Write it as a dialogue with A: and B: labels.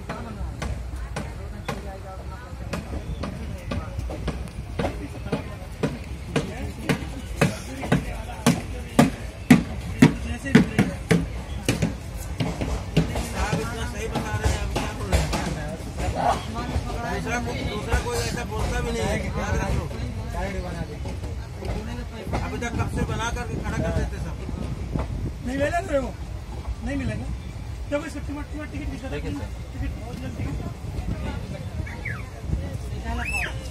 A: दूसरा कोई ऐसा बोलता भी नहीं है। अभी तक कब से बना करके खड़ा कर देते सब।
B: नहीं मिलेगा तेरे को, नहीं मिलेगा। जब इस टिकट दिखा टिकट बहुत जल्दी